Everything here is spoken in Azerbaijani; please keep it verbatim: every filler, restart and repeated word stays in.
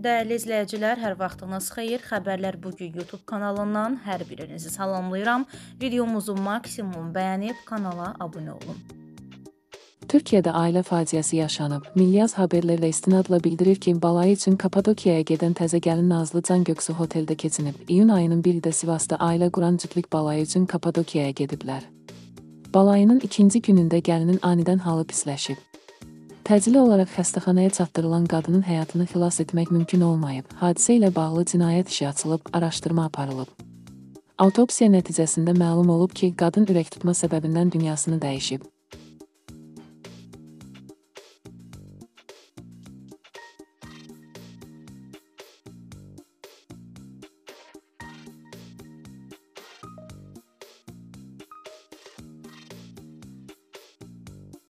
Dəyərli izləyicilər, hər vaxtınız xeyir. Xəbərlər bugün YouTube kanalından hər birinizi salamlayıram. Videomuzu maksimum bəyənib kanala abunə olun. Türkiyədə ailə faciəsi yaşanıb. Milyaz haberlərlə istinadla bildirir ki, balayı üçün Kapadokiyaya gedən təzə gəlin Nazlı Can Göksu oteldə keçinib. İyun ayının birində Sivasda ailə quran cütlük balayı üçün Kapadokiyaya gediblər. Balayının ikinci günündə gəlinin anidən halı pisləşib. Təcili olaraq xəstəxanaya çatdırılan qadının həyatını xilas etmək mümkün olmayıb. Hadisə ilə bağlı cinayət işi açılıb, araşdırma aparılıb. Autopsiya nəticəsində məlum olub ki, qadın ürək tutma səbəbindən dünyasını dəyişib.